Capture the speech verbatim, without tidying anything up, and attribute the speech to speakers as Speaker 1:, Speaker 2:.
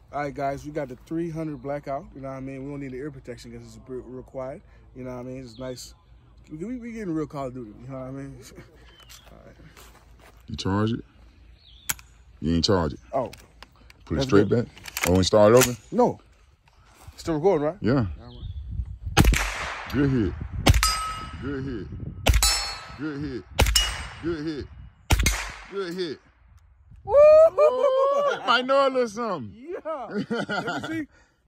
Speaker 1: All right, guys, we got the three hundred blackout. You know what I mean? We don't need the ear protection because it's real quiet. You know what I mean? It's nice. We, we, we getting real Call of Duty. You know what I mean? All right.
Speaker 2: You charge it? You ain't charge it?
Speaker 1: Oh.
Speaker 2: Put it straight good. back? Oh, and start it over?
Speaker 1: No. Still recording, right?
Speaker 2: Yeah. Good hit. Good hit. Good hit. Good hit. Good hit. Woo! Might know a little something.
Speaker 1: Yeah. Let me see.